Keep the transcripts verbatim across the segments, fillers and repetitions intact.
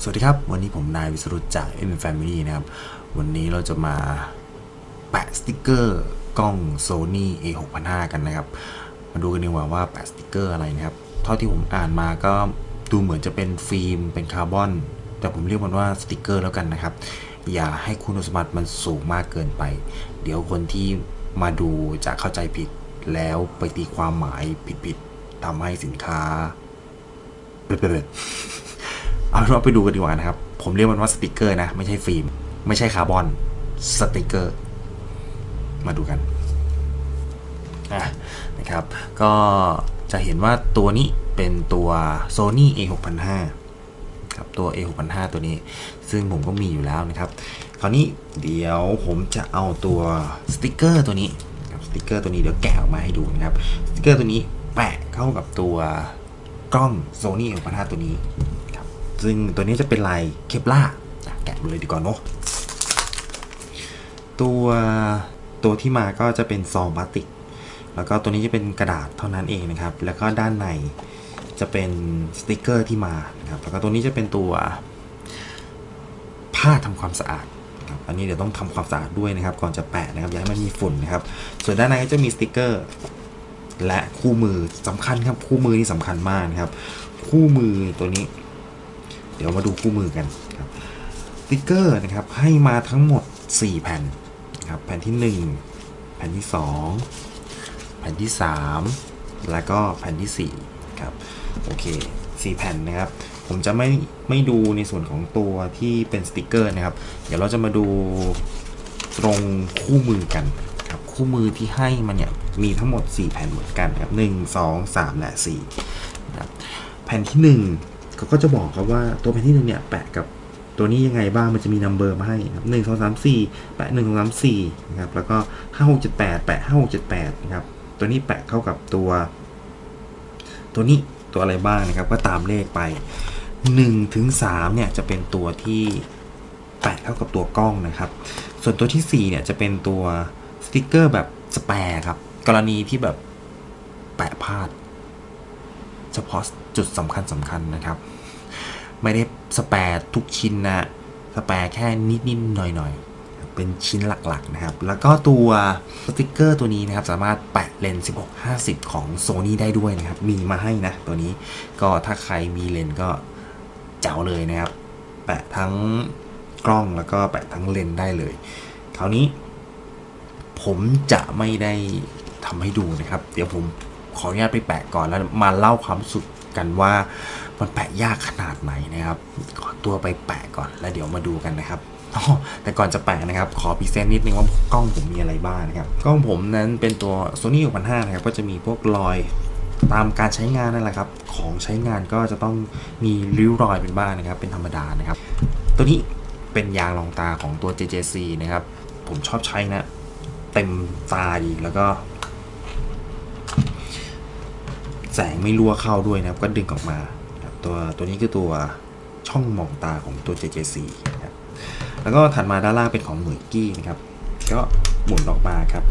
สวัสดีครับวันนี้ผมนายวิสรุตจาก เอ็ม Family นะครับวันนี้เราจะมาแปะสติกเกอร์กล้อง Sony เอ หกพันห้า กันนะครับมาดูกันดีกว่าว่าแปะสติกเกอร์อะไรนะครับเท่าที่ผมอ่านมาก็ดูเหมือนจะเป็นฟิล์มเป็นคาร์บอนแต่ผมเรียกมันว่าสติกเกอร์แล้วกันนะครับอย่าให้คุณสมบัติมันสูงมากเกินไปเดี๋ยวคนที่มาดูจะเข้าใจผิดแล้วไปตีความหมายผิดๆทำให้สินค้าเปิดๆเอาเราไปดูกันดีกว่านะครับผมเรียกมันว่าสติกเกอร์นะไม่ใช่ฟิล์มไม่ใช่คาร์บอนสติกเกอร์มาดูกันนะครับก็จะเห็นว่าตัวนี้เป็นตัว Sony เอ หกพันห้า ครับตัว เอ หกพันห้า ตัวนี้ซึ่งผมก็มีอยู่แล้วนะครับคราวนี้เดี๋ยวผมจะเอาตัวสติกเกอร์ตัวนี้สติกเกอร์ตัวนี้เดี๋ยวแกะออกมาให้ดูนะครับสติกเกอร์ตัวนี้แปะเข้ากับตัวกล้อง Sony เอ หกพันห้า ตัวนี้ครับซึ่งตัวนี้จะเป็นลายเคปล่าแกะเลยดีกว่าเนาะตัวตัวที่มาก็จะเป็นซองพลาสติกแล้วก็ตัวนี้จะเป็นกระดาษเท่านั้นเองนะครับแล้วก็ด้านในจะเป็นสติกเกอร์ที่มานะครับแล้วก็ตัวนี้จะเป็นตัวผ้าทำความสะอาดนะครับอันนี้เดี๋ยวต้องทำความสะอาดด้วยนะครับก่อนจะแปะนะครับอย่าให้มันมีฝุ่นนะครับส่วนด้านในก็จะมีสติกเกอร์และคู่มือสำคัญครับคู่มือนี่สำคัญมากนะครับคู่มือตัวนี้เดี๋ยวมาดูคู่มือกันครับสติกเกอร์นะครับให้มาทั้งหมดสี่แผ่นนะครับแผ่นที่หนึ่งแผ่นที่สองแผ่นที่สามแล้วก็แผ่นที่สี่ครับโอเคสี่แผ่นนะครับผมจะไม่ไม่ดูในส่วนของตัวที่เป็นสติกเกอร์นะครับเดี๋ยวเราจะมาดูตรงคู่มือกันครับคู่มือที่ให้มันเนี่ยมีทั้งหมดสี่แผ่นเหมือนกันครับหนึ่ง สอง สามและสี่นะครับแผ่นที่หนึ่งเขาก็จะบอกครับว่าตัวแผ่นที่หนึ่งเนี่ยแปะกับตัวนี้ยังไงบ้างมันจะมีนัมเบอร์มาให้ครับหนึ่ง สอง สาม สี่แปะหนึ่ง สอง สาม สี่นะครับแล้วก็ห้า หก เจ็ด แปดแปะห้า หก เจ็ด แปดนะครับตัวนี้แปะเข้ากับตัวตัวนี้ตัวอะไรบ้างนะครับก็ตามเลขไปหนึ่งถึงสามเนี่ยจะเป็นตัวที่แปะเข้ากับตัวกล้องนะครับส่วนตัวที่สี่เนี่ยจะเป็นตัวสติ๊กเกอร์แบบสแปร์ครับกรณีที่แบบแปะพลาดเฉพาะจุดสำคัญสำคัญนะครับไม่ได้สแปร์ทุกชิ้นนะสแปร์แค่นิดๆหน่อยๆเป็นชิ้นหลักๆนะครับแล้วก็ตัวสติ๊กเกอร์ตัวนี้นะครับสามารถแปะเลนส์สิบหก ห้าสิบของ Sony ได้ด้วยนะครับมีมาให้นะตัวนี้ก็ถ้าใครมีเลนส์ก็เจ๋วเลยนะครับแปะทั้งกล้องแล้วก็แปะทั้งเลนส์ได้เลยคราวนี้ผมจะไม่ได้ทำให้ดูนะครับเดี๋ยวผมขออนุญาตไปแปะก่อนแล้วมาเล่าความรู้สึกกันว่ามันแปะยากขนาดไหนนะครับขอตัวไปแปะก่อนแล้วเดี๋ยวมาดูกันนะครับแต่ก่อนจะแปะนะครับขอพรีเซนต์นิดนึงว่ากล้องผมมีอะไรบ้างนะครับกล้องผมนั้นเป็นตัว Sony หกพันห้า นะครับก็จะมีพวกรอยตามการใช้งานนั่นแหละครับของใช้งานก็จะต้องมีริ้วรอยเป็นบ้างนะครับเป็นธรรมดานะครับตัวนี้เป็นยางรองตาของตัว เจ เจ ซี นะครับผมชอบใช้นะเต็มตาดีแล้วก็แสงไม่รั่วเข้าด้วยนะครับก็ดึงออกมาตัวตัวนี้คือตัวช่องมองตาของตัว เจ เจ ซี นะครับแล้วก็ถัดมาด้านล่างเป็นของหน่วยกี้นะครับก็หมุนออกมาครับ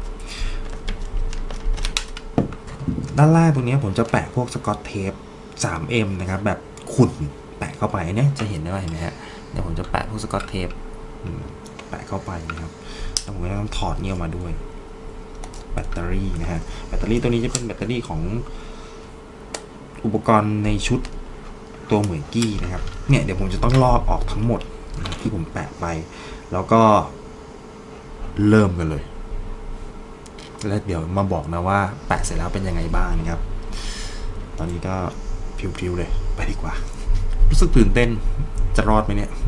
ด้านล่างตรงนี้ผมจะแปะพวกสกอตเทป ทรี เอ็ม นะครับแบบขุ่นแปะเข้าไปเนี่ยจะเห็นได้ไหมฮะเดี๋ยวผมจะแปะพวกสกอตเทปแปะเข้าไปนะครับแล้วผมก็ต้องถอดเนี่ยออกมาด้วยแบตเตอรี่นะฮะแบตเตอรี่ตัวนี้จะเป็นแบตเตอรี่ของอุปกรณ์ในชุดตัวเหมยกี้นะครับเนี่ยเดี๋ยวผมจะต้องลอกออกทั้งหมดนะที่ผมแปะไปแล้วก็เริ่มกันเลยแล้วเดี๋ยวมาบอกนะว่าแปะเสร็จแล้วเป็นยังไงบ้างนะครับตอนนี้ก็พิวๆเลยไปดีกว่ารู้สึกตื่นเต้นจะรอดไหมเนี่ย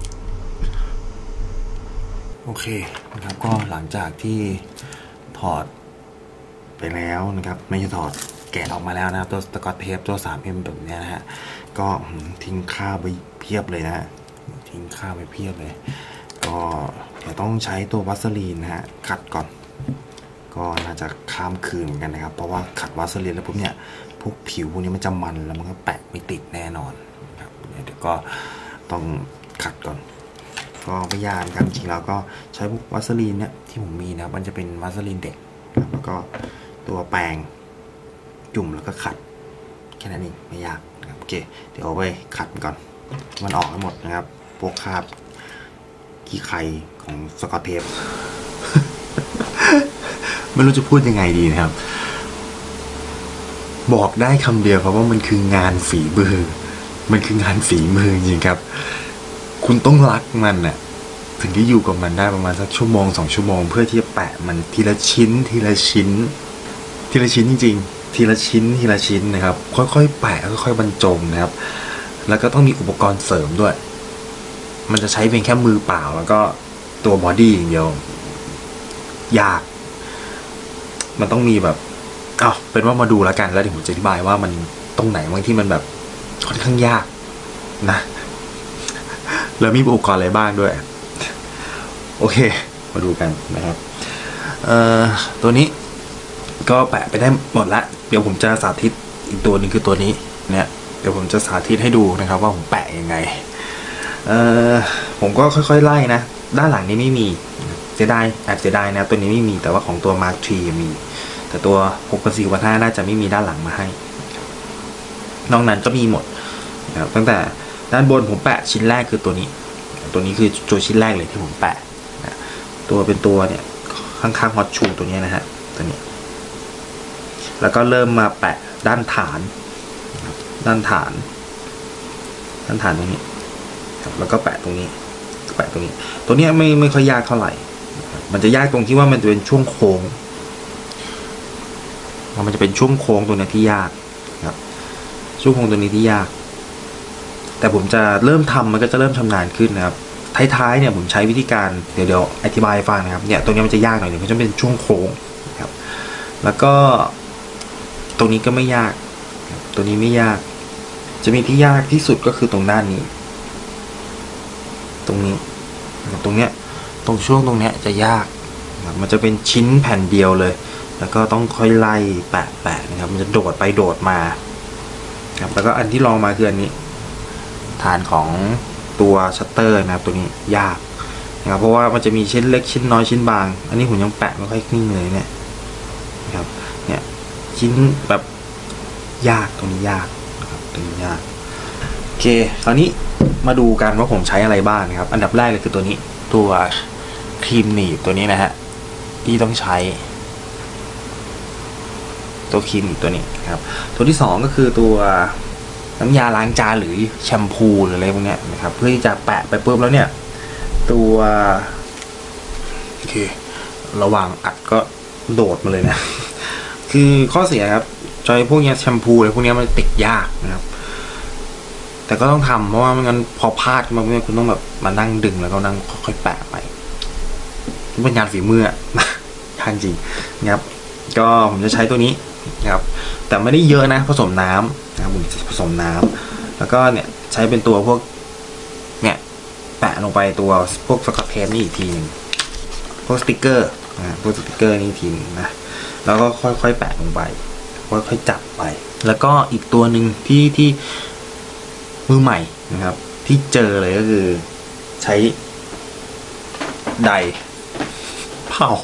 โอเคนะครับก็หลังจากที่ถอดไปแล้วนะครับไม่ใช่ถอดแกะออกมาแล้วนะครับตัวสกอตเทปตัว ทรี เอ็ม แบบนี้นะฮะก็ทิ้งค่าไปเพียบเลยนะฮะทิ้งค่าไปเพียบเลยก็เดี๋ยวต้องใช้ตัววัสลีนนะฮะขัดก่อนก็น่าจะข้ามคืนเหมือนกันนะครับเพราะว่าขัดวัสลีนแล้วปุ๊บเนี่ยพวกผิวพวกนี้มันจะมันแล้วมันก็แปะไม่ติดแน่นอนครับเดี๋ยวก็ต้องขัดก่อนก็ไม่ยากครับจริงๆแล้วก็ใช้พวกวัสลีนเนี่ยที่ผมมีนะมันจะเป็นวัสลีนเด็กแล้วก็ตัวแปรงจุ่มแล้วก็ขัดแค่นั้นเองไม่ยากโอเคเดี๋ยวเอาไปขัดก่อนมันออกทั้งหมดนะครับพวกคราบขี้ไข่ของสกอตเทป ไม่รู้จะพูดยังไงดีนะครับบอกได้คำเดียวครับว่ามันคืองานฝีมือมันคืองานฝีมือจริงครับคุณต้องรักมันน่ะถึงที่อยู่กับมันได้ประมาณสักชั่วโมงสองชั่วโมงเพื่อที่จะแปะมันทีละชิ้นทีละชิ้นทีละชิ้นจริงๆทีละชิ้นทีละชิ้นนะครับค่อยๆแปะค่อยๆบรรจงนะครับแล้วก็ต้องมีอุปกรณ์เสริมด้วยมันจะใช้เพียงแค่มือเปล่าแล้วก็ตัวบอดี้อย่างเดียวยากมันต้องมีแบบอ้าวเป็นว่ามาดูแล้วกันแล้วเดี๋ยวผมจะอธิบายว่ามันตรงไหนบางที่มันแบบค่อนข้างยากนะแล้วมีอุปกรณ์อะไรบ้างด้วยโอเคมาดูกันนะครับเอ่อตัวนี้ก็แปะไปได้หมดละเดี๋ยวผมจะสาธิตอีกตัวหนึ่งคือตัวนี้เนี่ยเดี๋ยวผมจะสาธิตให้ดูนะครับว่าผมแปะยังไงเอ่อผมก็ค่อยๆไล่นะด้านหลังนี้ไม่มีเสียดายแอบเสียดายนะตัวนี้ไม่มีแต่ว่าของตัว มาร์ค ทรี มีแต่ตัวหกพันสี่พันห้าน่าจะไม่มีด้านหลังมาให้นอกนั้นก็มีหมดนะครับตั้งแต่ด้านบนผมแปะชิ้นแรกคือตัวนี้ตัวนี้คือตัวชิ้นแรกเลยที่ผมแปะนะตัวเป็นตัวเนี่ยข้างๆฮอตชูตัวนี้นะฮะตัวนี้แล้วก็เริ่มมาแปะด้านฐานด้านฐานด้านฐานตรงนี้แล้วก็แปะตรงนี้แปะตรงนี้ตัวนี้ไม่ไม่ค่อยยากเท่าไหร่มันจะยากตรงที่ว่ามันจะเป็นช่วงโค้งมันจะเป็นช่วงโค้งตัวนี้ที่ยากครับช่วงโค้งตัวนี้ที่ยากแต่ผมจะเริ่มทำมันก็จะเริ่มชำนาญขึ้นนะครับท้ายๆเนี่ยผมใช้วิธีการเดี๋ยวเดี๋ยวอธิบายฟังนะครับเนี่ยตรงนี้มันจะยากหน่อยหนึ่งมันจะเป็นช่วงโค้งครับแล้วก็ตรงนี้ก็ไม่ยากตัวนี้ไม่ยากจะมีที่ยากที่สุดก็คือตรงด้านนี้ตรงนี้ตรงเนี้ยตรงช่วงตรงเนี้ยจะยากมันจะเป็นชิ้นแผ่นเดียวเลยแล้วก็ต้องค่อยไล่แปะแปะนะครับมันจะโดดไปโดดมาครับแล้วก็อันที่ลองมาคืออันนี้ฐานของตัวชัตเตอร์นะครับตัวนี้ยากนะครับเพราะว่ามันจะมีชิ้นเล็กชิ้นน้อยชิ้นบางอันนี้ผมยังแปะไม่ค่อยคลิ่งเลยเนี่ยนะครับเนี่ยชิ้นแบบยากตรงนี้ยากนะครับตรงนี้ยากโอเคคราวนี้มาดูกันว่าผมใช้อะไรบ้างนะครับอันดับแรกเลยคือตัวนี้ตัวครีมหนีบตัวนี้นะฮะที่ต้องใช้ตัวครีมหนีบตัวนี้ครับตัวที่สองก็คือตัวน้ำยาล้างจานหรือแชมพูหรืออะไรพวกนี้นะครับเพื่อที่จะแปะไปปุ๊บแล้วเนี่ยตัวโอเคระหว่างอัดก็โดดมาเลยนะคือข้อเสียครับจอยพวกนี้แชมพูอะไรพวกนี้มันติดยากนะครับแต่ก็ต้องทำเพราะว่าไม่งั้นพอพลาดขึ้นมาเนี่ยคุณต้องแบบมานั่งดึงแล้วก็นั่งค่อยๆแปะไปเป็นงานฝีมือทางจริงนะครับก็ผมจะใช้ตัวนี้นะครับแต่ไม่ได้เยอะนะผสมน้ำนะครับผมผสมน้ำแล้วก็เนี่ยใช้เป็นตัวพวกเนี่ยแปะลงไปตัวพวกสกอตเทปนี่อีกทีนึงพวกสติกเกอร์นะพวกสติกเกอร์นี่อีกทีนึงนะแล้วก็ค่อยๆแปะลงไปค่อยๆจับไปแล้วก็อีกตัวหนึ่งที่ที่มือใหม่นะครับที่เจอเลยก็คือใช้ไดเป่า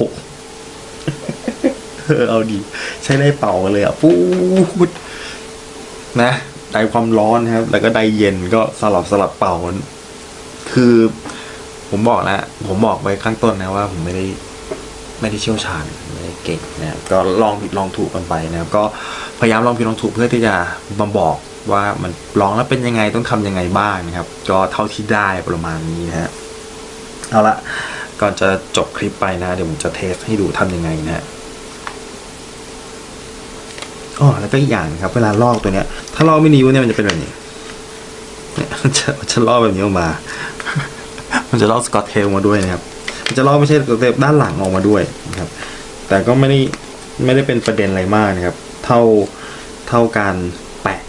เออเอาดีใช้ไดเป่าเลยอ่ะปูดนะไดความร้อนนะครับแล้วก็ไดเย็นก็สลับสลับเป่าคือผมบอกแล้วผมบอกไปข้างต้นนะว่าผมไม่ได้ไม่ได้เชี่ยวชาญไม่ได้เก่งนะครับก็ลองผิดลองถูกกันไปนะครับก็พยายามลองผิดลองถูกเพื่อที่จะมาบอกว่ามันลองแล้วเป็นยังไงต้องทำยังไงบ้างนะครับก็เท่าที่ได้ประมาณนี้นะฮะเอาละก่อนจะจบคลิปไปนะเดี๋ยวผมจะเทสให้ดูทำยังไงนะฮะอ๋อแล้วก็อีกอย่างครับเวลาลอกตัวเนี้ยถ้าลอกไม่นิ้วเนี่ยมันจะเป็นแบบนี้เนี่ยมันจะมันจะลอกแบบนี้ออกมา มันจะลอกสกอตเทปมาด้วยนะครับมันจะลอกไม่ใช่สกอตเทปด้านหลังออกมาด้วยนะครับแต่ก็ไม่ได้ไม่ได้เป็นประเด็นอะไรมากนะครับเท่าเท่าการแปะ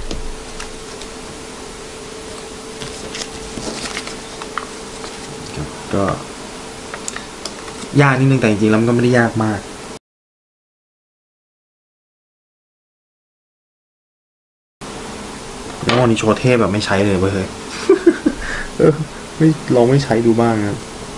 ก็ยากนิดนึงแต่จริงๆแล้วมันก็ไม่ได้ยากมากแล้ววันนี้โชว์เทพแบบไม่ใช้เลยเว้ย เออไม่ลองไม่ใช้ดูบ้างนะ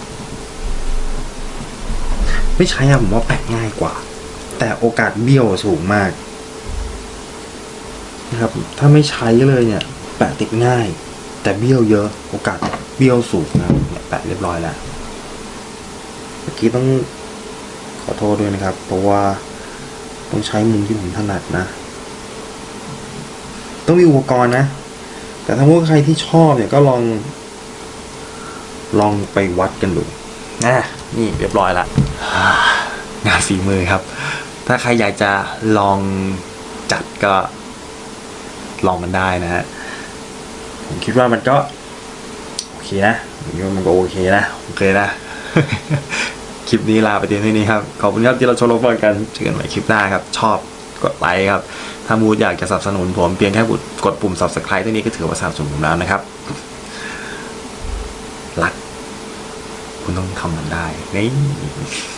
ไม่ใช้อะผมว่าแปะง่ายกว่าแต่โอกาสเบี้ยวสูงมากนะครับถ้าไม่ใช้เลยเนี่ยแปะติดง่ายแต่เบี้ยวเยอะโอกาสเบี้ยวสูงนะครับเนี่ยแปะเรียบร้อยแล้วเมื่อกี้ต้องขอโทษด้วยนะครับเพราะว่าต้องใช้มุมที่ผมถนัดนะต้องมีอุปกรณ์นะแต่ถ้าว่าใครที่ชอบเนี่ยก็ลองลองไปวัดกันดูนะนี่เรียบร้อยละงานฝีมือครับถ้าใครอยากจะลองจัดก็ลองกันได้นะฮะผมคิดว่ามันก็โอเคนะผมคิดว่ามันก็โอเคนะโอเคนะ คลิปนี้ลาไปเพียงเท่านี้ครับขอบคุณครับที่เราชมรับฟังกันเจอกันใหม่คลิปหน้าครับชอบกดไลค์ครับถ้ามูดอยากจะสนับสนุนผมเพียงแค่กดปุ่ม Subscribe ที่นี้ก็ถือว่าสนับสนุนผมแล้วนะครับรักคุณต้องทำมันได้นี่